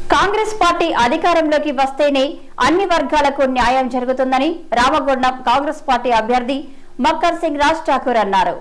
Congress party అధికారంలోకి వస్తేనే అన్ని వర్గాలకు న్యాయం జరుగుతుందని రామగుండం కాంగ్రెస్ పార్టీ అభ్యర్థి మక్కర్ సింగ్ రాజ్ ఠాకూర్ అన్నారు.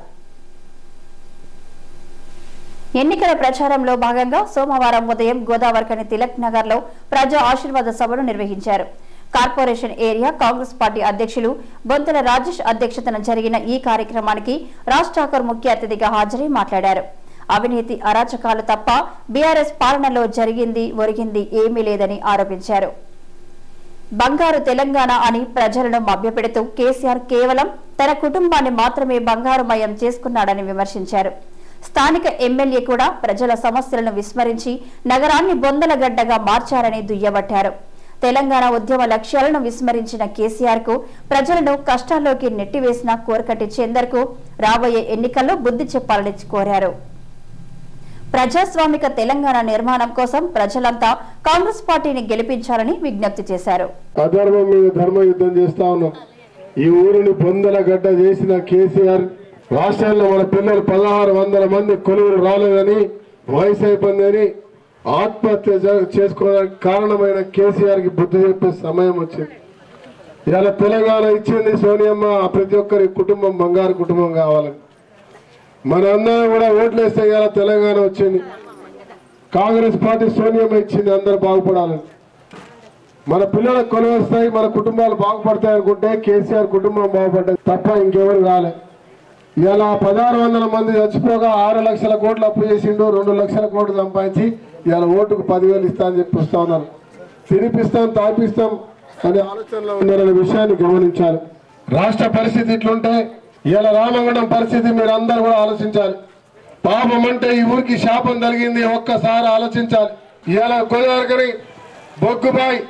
ఎన్నికల ప్రచారంలో భాగంగా సోమవారం ఉదయం గోదావరిఖని తిలక్ నగర్ లో ప్రజా ఆశీర్వాద సభను నిర్వహించారు. కార్పొరేషన్ ఏరియా కాంగ్రెస్ పార్టీ అధ్యక్షులు బొంతల రాజేష్ అధ్యక్షతన జరిగిన ఈ కార్యక్రమానికి రాజ్ ఠాకూర్ ముఖ్య అతిథిగా హాజరై మాట్లాడారు. అవినీతి అరాచకాలు తప్ప బీఆర్ఎస్ పాలనలో జరిగింది ఒరిగింది ఏమీ లేదని ఆరోపించారు. బంగారు తెలంగాణ అని ప్రజలను మభ్యపెడుతూ కేసీఆర్ కేవలం తన కుటుంబాన్ని మాత్రమే బంగారుమయం చేసుకున్నాడని విమర్శించారు. స్థానిక ఎమ్మెల్యే కూడా ప్రజల సమస్యలను విస్మరించి నగరాన్ని బొందలగడ్డగా మార్చారని దుయ్యబట్టారు. తెలంగాణ ఉద్యమ లక్ష్యాలను విస్మరించిన కేసీఆర్ కు ప్రజలను కష్టాల్లోకి నెట్టివేసిన కోరకటిచ్చేందరకు రాబోయే ఎన్నికల్లో బుద్ధి చెప్పాలని కోరారు. ప్రజాస్వామిక తెలంగాణ నిర్మాణం కోసం ప్రజలంతా కాంగ్రెస్ పార్టీని గెలిపించాలని విజ్ఞప్తి చేశారు. అధర్మం మీద ధర్మ యుద్ధం చేస్తా ఉన్నాం. ఈ ఊరిని బొందలగడ్డ చేసిన కేసీఆర్ రాష్ట్రంలో మన పిల్లలు 1600 మంది కొలువులు రాలేదని వయసు అయిపోయిందని ఆత్మహత్య చేసుకోవడానికి కారణమైన కేసీఆర్ కి బుద్ధి చెప్పే సమయం వచ్చింది. ఇలా తెలంగాణ ఇచ్చింది సోనియమ్మ. ప్రతి ఒక్కరి కుటుంబం బంగారు కుటుంబం కావాలని మనందరం కూడా ఓట్లేస్తే ఇలా తెలంగాణ వచ్చింది. కాంగ్రెస్ పార్టీ సోనియమ్మ ఇచ్చింది అందరూ బాగుపడాలని. మన పిల్లలకు కొలువు వస్తాయి, మన కుటుంబాలు బాగుపడతాయి అనుకుంటే కేసీఆర్ కుటుంబం బాగుపడ్డది తప్ప ఇంకెవరు రాలే. ఇలా 1600 మంది చచ్చిపోగా 6 లక్షల కోట్లు అప్పు చేసిండు, 2 లక్షల కోట్లు సంపాదించి ఇలా ఓటుకు 10,000 ఇస్తా అని చెప్పి వస్తా ఉన్నారు. తినిపిస్తాం తాపిస్తాం అనే ఆలోచనలో ఉన్నారనే విషయాన్ని గమనించాలి. రాష్ట్ర పరిస్థితి ఇట్లుంటే ఇలా రామగుండం పరిస్థితి మీరు అందరూ కూడా ఆలోచించాలి. పాపం అంటే ఈ ఊరికి శాపం కలిగింది, ఒక్కసారి ఆలోచించాలి. ఇలా గోదావరికని బొగ్గుబాయ్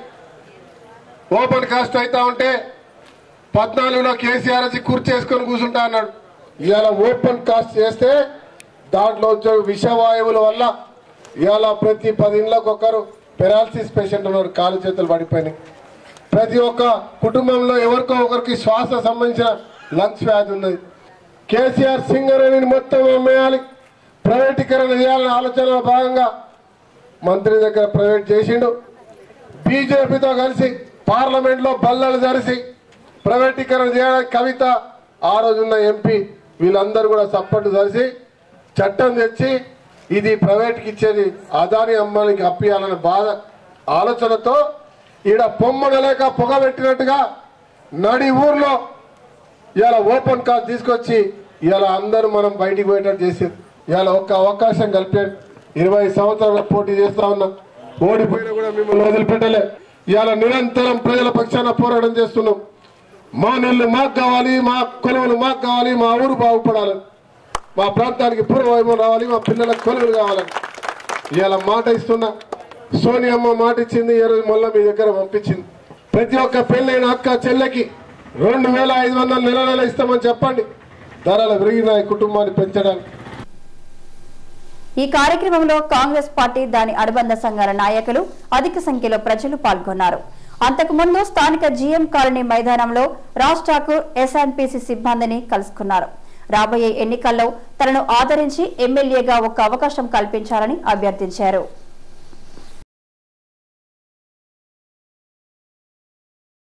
ఓపెన్ కాస్ట్ అవుతా ఉంటే 14లో కేసీఆర్ వచ్చి కుర్చేసుకొని కూర్చుంటా అన్నాడు. ఇలా ఓపెన్ కాస్ట్ చేస్తే దాంట్లో విషవాయువుల వల్ల ఇలా ప్రతి 10 ఇళ్లకు ఒకరు పెరాలసిస్ పేషెంట్ ఉన్నారు, కాలు చేతులు పడిపోయినాయి. ప్రతి ఒక్క కుటుంబంలో ఎవరికో ఒకరికి శ్వాస సంబంధించిన లంగ్స్ వ్యాధి ఉన్నది. కేసీఆర్ సింగరేణిని మొత్తం అమ్మేయాలి, ప్రైవేటీకరణ చేయాలనే ఆలోచనలో భాగంగా మంత్రి దగ్గర ప్రైవేట్ చేసిండు. బీజేపీతో కలిసి పార్లమెంట్లో బల్లలు జరిసి ప్రైవేటీకరణ చేయడానికి కవిత ఆ రోజున్న ఎంపీ వీళ్ళందరూ కూడా సపోర్ట్ చేసి చట్టం తెచ్చి ఇది ప్రైవేట్కి ఇచ్చేది అదాని అమ్మానికి అప్పియాలనే బాధ ఆలోచనతో ఈడ పొమ్మడలేక పొగ పెట్టినట్టుగా నడి ఊర్లో ఇలా ఓపెన్ కార్ తీసుకొచ్చి ఇలా అందరూ మనం బయటికి పోయేటట్టు చేసేది. ఇలా ఒక్క అవకాశం కలిపాడు. 20 సంవత్సరాల పోటీ చేస్తా ఉన్నాం, ఓడిపోయినా కూడా మిమ్మల్ని వదిలిపెట్టలే. ఇలా నిరంతరం ప్రజల పక్షాన పోరాటం చేస్తున్నాం. మా నీళ్లు మాకు కావాలి, మా కొలువులు మాకు కావాలి, మా ఊరు బాగుపడాలని, మా ప్రాంతానికి పూర్వవైభవం రావాలి, మా పిల్లలకు కొలువులు కావాలని ఇలా మాట ఇస్తున్నా. సోనియమ్మ మాట ఇచ్చింది, ఈ రోజు మళ్ళీ మీ దగ్గర పంపించింది. ప్రతి ఒక్క పెళ్ళైన అక్క చెల్లెకి 2500 నెల ఇస్తామని చెప్పండి. ధరలు పెరిగిన కుటుంబాన్ని పెంచడానికి. ఈ కార్యక్రమంలో కాంగ్రెస్ పార్టీ దాని అనుబంధ సంఘాల నాయకులు అధిక సంఖ్యలో ప్రజలు పాల్గొన్నారు. అంతకుముందు స్థానిక జీఎం కాలనీ మైదానంలో రాజ్ ఠాకూర్ ఎస్ఎన్పీసీ సిబ్బందిని కలుసుకున్నారు. రాబోయే ఎన్నికల్లో తనను ఆదరించి ఎమ్మెల్యేగా ఒక అవకాశం కల్పించాలని అభ్యర్థించారు.